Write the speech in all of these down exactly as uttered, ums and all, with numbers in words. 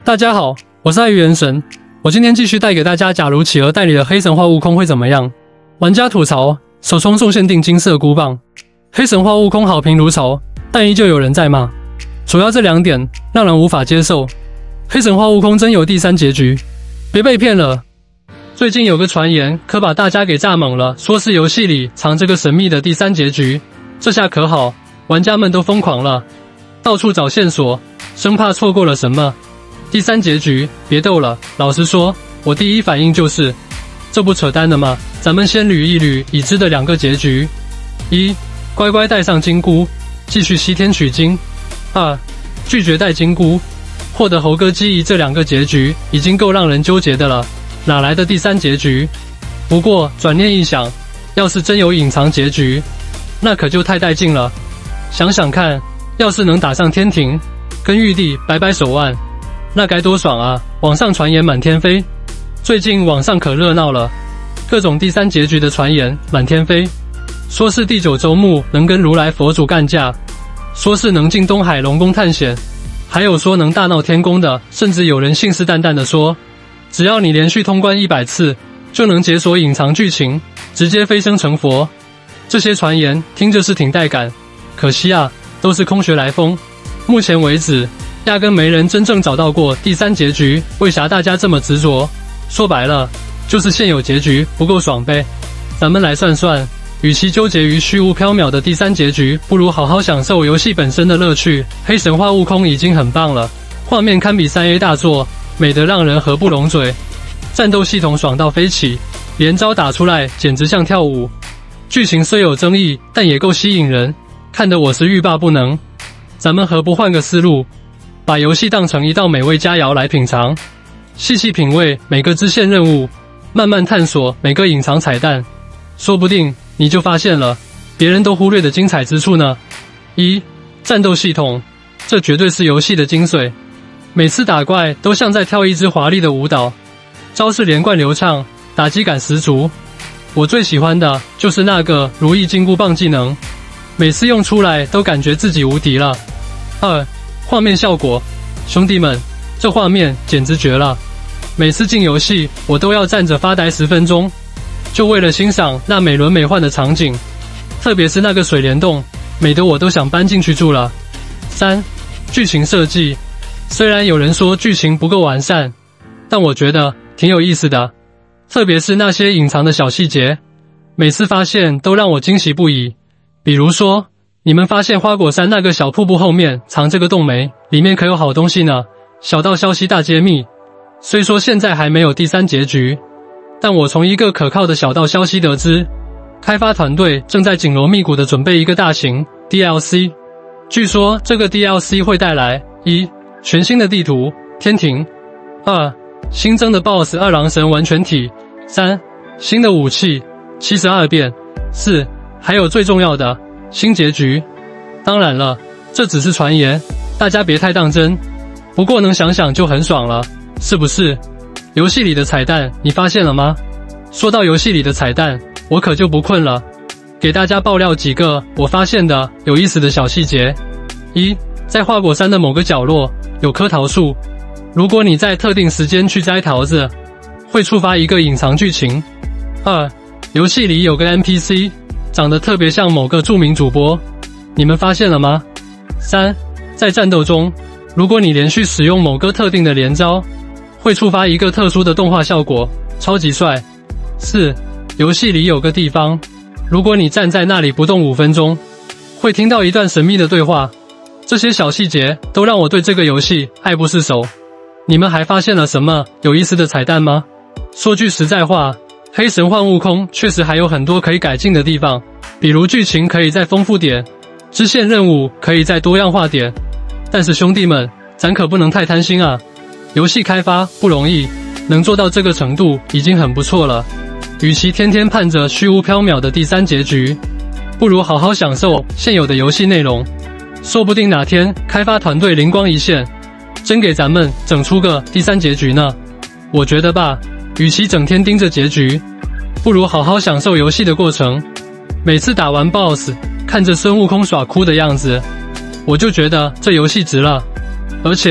大家好，我是爱鱼元神，我今天继续带给大家假如企鹅代理了黑神话悟空会怎么样？玩家吐槽，首充送限定金色箍棒，黑神话悟空好评如潮，但依旧有人在骂。主要这两点让人无法接受。黑神话悟空真有第三结局，别被骗了。最近有个传言可把大家给炸懵了，说是游戏里藏着个神秘的第三结局，这下可好，玩家们都疯狂了，到处找线索，生怕错过了什么。第三结局，别逗了。老实说，我第一反应就是，这不扯淡的吗？咱们先捋一捋已知的两个结局：一、乖乖带上金箍，继续西天取经；二、拒绝带金箍，获得猴哥记忆。这两个结局已经够让人纠结的了，哪来的第三结局？不过转念一想，要是真有隐藏结局，那可就太带劲了。想想看，要是能打上天庭，跟玉帝摆摆手腕，那该多爽啊！网上传言满天飞，最近网上可热闹了，各种第三结局的传言满天飞，说是第九周目能跟如来佛祖干架，说是能进东海龙宫探险，还有说能大闹天宫的，甚至有人信誓旦旦的说，只要你连续通关一百次，就能解锁隐藏剧情，直接飞升成佛。这些传言听着是挺带感，可惜啊，都是空穴来风。目前为止，压根没人真正找到过第三结局，为啥大家这么执着？说白了，就是现有结局不够爽呗。咱们来算算，与其纠结于虚无缥缈的第三结局，不如好好享受游戏本身的乐趣。黑神话悟空已经很棒了，画面堪比 三 A 大作，美得让人合不拢嘴。战斗系统爽到飞起，连招打出来简直像跳舞。剧情虽有争议，但也够吸引人，看得我是欲罢不能。咱们何不换个思路，把游戏当成一道美味佳肴来品尝，细细品味每个支线任务，慢慢探索每个隐藏彩蛋，说不定你就发现了别人都忽略的精彩之处呢。一、战斗系统，这绝对是游戏的精髓，每次打怪都像在跳一支华丽的舞蹈，招式连贯流畅，打击感十足。我最喜欢的就是那个如意金箍棒技能，每次用出来都感觉自己无敌了。二、画面效果，兄弟们，这画面简直绝了！每次进游戏，我都要站着发呆十分钟，就为了欣赏那美轮美奂的场景，特别是那个水帘洞，美得我都想搬进去住了。三、剧情设计，虽然有人说剧情不够完善，但我觉得挺有意思的，特别是那些隐藏的小细节，每次发现都让我惊喜不已。比如说，你们发现花果山那个小瀑布后面藏着个洞没？里面可有好东西呢！小道消息大揭秘。虽说现在还没有第三结局，但我从一个可靠的小道消息得知，开发团队正在紧锣密鼓地准备一个大型 D L C。据说这个 D L C 会带来一、全新的地图天庭；二、新增的 B O S S 二郎神完全体；三、新的武器七十二变；四、还有最重要的新结局。当然了，这只是传言，大家别太当真。不过能想想就很爽了，是不是？游戏里的彩蛋你发现了吗？说到游戏里的彩蛋，我可就不困了，给大家爆料几个我发现的有意思的小细节。一、在花果山的某个角落有棵桃树，如果你在特定时间去摘桃子，会触发一个隐藏剧情。二、游戏里有个 N P C长得特别像某个著名主播，你们发现了吗？三、在战斗中，如果你连续使用某个特定的连招，会触发一个特殊的动画效果，超级帅。四、游戏里有个地方，如果你站在那里不动五分钟，会听到一段神秘的对话。这些小细节都让我对这个游戏爱不释手。你们还发现了什么有意思的彩蛋吗？说句实在话，黑神话悟空确实还有很多可以改进的地方，比如剧情可以再丰富点，支线任务可以再多样化点。但是兄弟们，咱可不能太贪心啊！游戏开发不容易，能做到这个程度已经很不错了。与其天天盼着虚无缥缈的第三结局，不如好好享受现有的游戏内容。说不定哪天开发团队灵光一现，真给咱们整出个第三结局呢。我觉得吧，与其整天盯着结局，不如好好享受游戏的过程。每次打完 B O S S， 看着孙悟空耍哭的样子，我就觉得这游戏值了。而且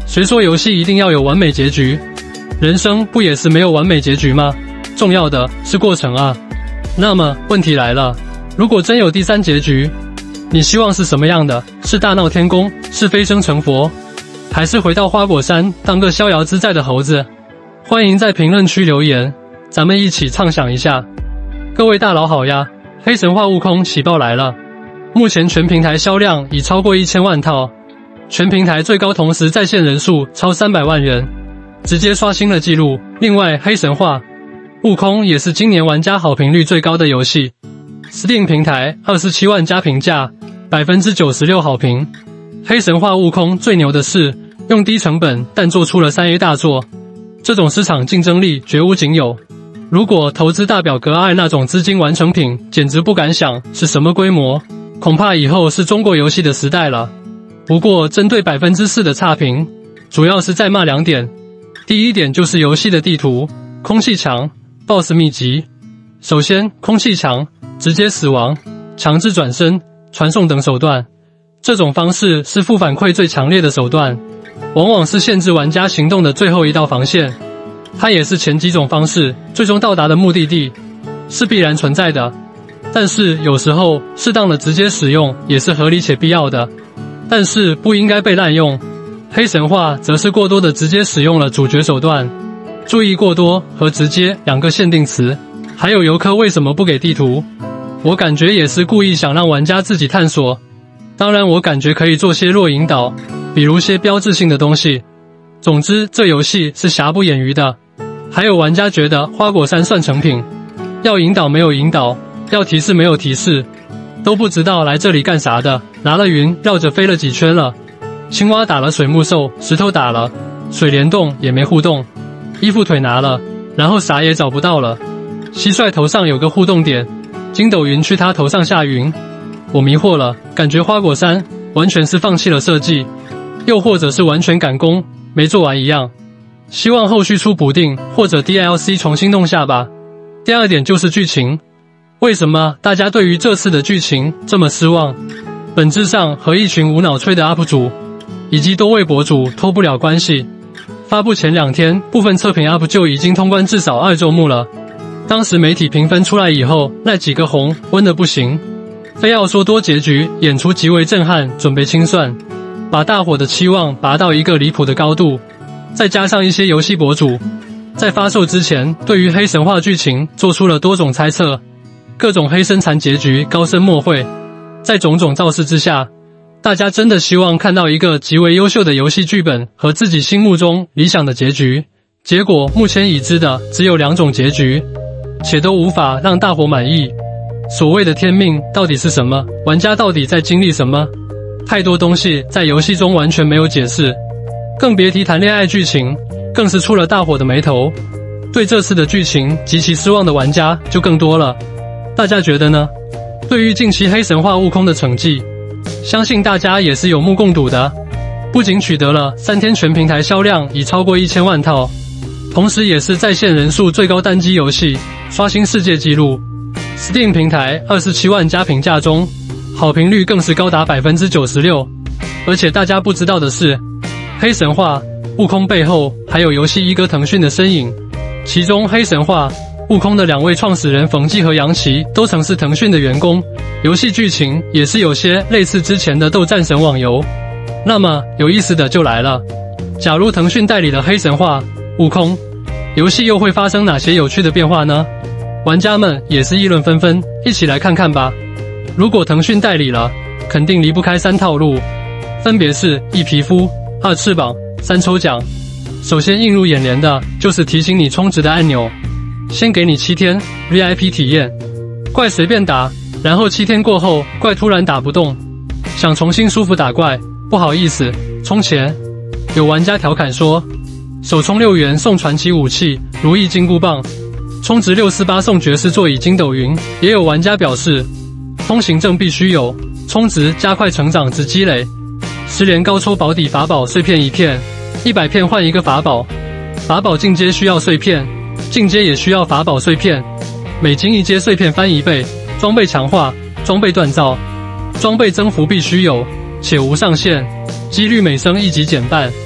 谁说游戏一定要有完美结局？人生不也是没有完美结局吗？重要的是过程啊。那么问题来了，如果真有第三结局，你希望是什么样的？是大闹天宫，是飞升成佛，还是回到花果山当个逍遥自在的猴子？欢迎在评论区留言，咱们一起畅想一下。各位大佬好呀，黑神话悟空喜报来了，目前全平台销量已超过一千万套，全平台最高同时在线人数超三百万人，直接刷新了纪录。另外，黑神话悟空也是今年玩家好评率最高的游戏。Steam 平台二十七万加评价， 百分之九十六 好评。黑神话悟空最牛的是用低成本但做出了 三 A 大作，这种市场竞争力绝无仅有。如果投资大表格二那种资金完成品，简直不敢想是什么规模，恐怕以后是中国游戏的时代了。不过针对 百分之四 的差评，主要是在骂两点。第一点就是游戏的地图空气墙 boss 秘籍。首先，空气墙直接死亡、强制转身、传送等手段，这种方式是负反馈最强烈的手段，往往是限制玩家行动的最后一道防线。它也是前几种方式最终到达的目的地，是必然存在的。但是有时候适当的直接使用也是合理且必要的，但是不应该被滥用。黑神话则是过多的直接使用了主角手段。注意过多和直接两个限定词。还有游客为什么不给地图？我感觉也是故意想让玩家自己探索。当然我感觉可以做些弱引导，比如些标志性的东西。总之这游戏是瑕不掩瑜的。还有玩家觉得花果山算成品，要引导没有引导，要提示没有提示，都不知道来这里干啥的。拿了云绕着飞了几圈了，青蛙打了水木兽，石头打了水帘洞也没互动，衣服腿拿了，然后啥也找不到了。蟋蟀头上有个互动点，筋斗云去他头上下云。我迷惑了，感觉花果山完全是放弃了设计，又或者是完全赶工没做完一样。希望后续出补丁或者 D L C 重新弄下吧。第二点就是剧情，为什么大家对于这次的剧情这么失望？本质上和一群无脑吹的 U P 主以及多位博主脱不了关系。发布前两天，部分测评 U P 就已经通关至少二周目了。当时媒体评分出来以后，那几个红温的不行，非要说多结局演出极为震撼，准备清算，把大伙的期望拔到一个离谱的高度。再加上一些游戏博主在发售之前对于黑神话剧情做出了多种猜测，各种黑身残结局高深莫会。在种种造势之下，大家真的希望看到一个极为优秀的游戏剧本和自己心目中理想的结局。结果目前已知的只有两种结局，且都无法让大伙满意。所谓的天命到底是什么？玩家到底在经历什么？太多东西在游戏中完全没有解释，更别提谈恋爱剧情，更是触了大伙的眉头。对这次的剧情极其失望的玩家就更多了。大家觉得呢？对于近期黑神话悟空的成绩，相信大家也是有目共睹的。不仅取得了三天全平台销量已超过一千万套，同时也是在线人数最高单机游戏，刷新世界纪录。Steam 平台二十七万加评价中，好评率更是高达 百分之九十六。而且大家不知道的是，黑神话悟空背后还有游戏一哥腾讯的身影，其中黑神话悟空的两位创始人冯骥和杨奇都曾是腾讯的员工，游戏剧情也是有些类似之前的斗战神网游。那么有意思的就来了，假如腾讯代理了黑神话悟空，游戏又会发生哪些有趣的变化呢？玩家们也是议论纷纷，一起来看看吧。如果腾讯代理了，肯定离不开三套路，分别是一皮肤、二翅膀、三抽奖。首先映入眼帘的就是提醒你充值的按钮，先给你七天 V I P 体验，怪随便打，然后七天过后怪突然打不动，想重新舒服打怪，不好意思，充钱。有玩家调侃说，首充六元送传奇武器如意金箍棒，充值六四八送爵士座椅筋斗云。也有玩家表示，通行证必须有，充值加快成长值积累。十连高抽保底法宝碎片一片，一百片换一个法宝，法宝进阶需要碎片，进阶也需要法宝碎片，每进一阶碎片翻一倍。装备强化，装备锻造，装备增幅必须有，且无上限，几率每升一级减半。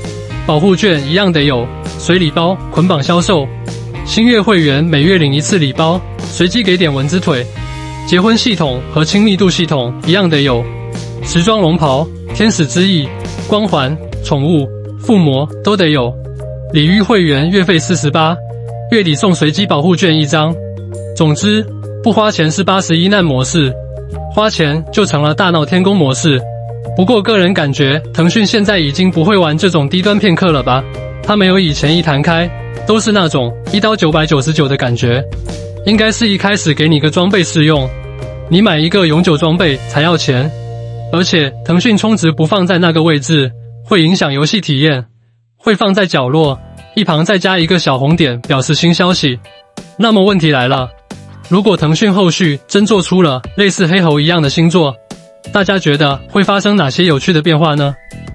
保护券一样得有，随礼包捆绑销售。新月会员每月领一次礼包，随机给点蚊子腿。结婚系统和亲密度系统一样得有，时装龙袍、天使之翼、光环、宠物、附魔都得有。礼遇会员月费四十八，月底送随机保护券一张。总之，不花钱是八十一难模式，花钱就成了大闹天宫模式。不过个人感觉，腾讯现在已经不会玩这种低端片刻了吧？它没有以前一弹开都是那种一刀九百九十九的感觉，应该是一开始给你个装备试用，你买一个永久装备才要钱。而且腾讯充值不放在那个位置，会影响游戏体验，会放在角落，一旁再加一个小红点表示新消息。那么问题来了，如果腾讯后续真做出了类似黑猴一样的新作，大家觉得会发生哪些有趣的变化呢？